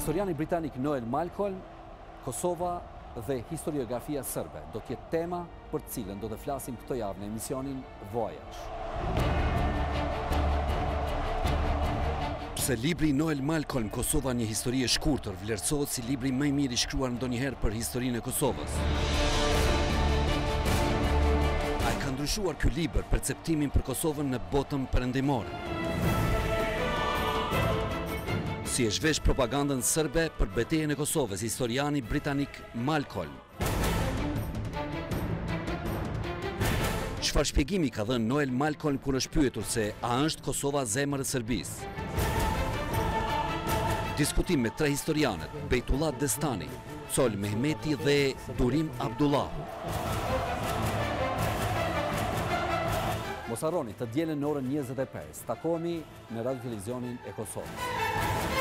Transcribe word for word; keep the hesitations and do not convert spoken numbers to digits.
Historiani britanik Noel Malcolm, Kosova dhe historiografia sërbe do t'jetë tema për cilën do të flasim këtë javë në emisionin Voyage. Pse libri Noel Malcolm, Kosova një histori e shkurtër, vlerësohet si libri më i mirë i shkruar ndonjëherë për historinë e Kosovës. A ka ndryshuar ky libër perceptimin për Kosovën në botën perëndimore? Si e zhvesh propagandën sërbe për betejën e Kosovës, historiani britanik Malcolm. Çfarë shpjegimi ka dhënë Noel Malcolm kur është pyetur se a është Kosova zemër e Serbisë? Diskutim me tre historianët, Bejtullah Destani, Col Mehmeti dhe Durim Abdullahu. Mos harroni të dielën në orën njëzet e pesë. Takohemi në Radio Televizionin e Kosovës.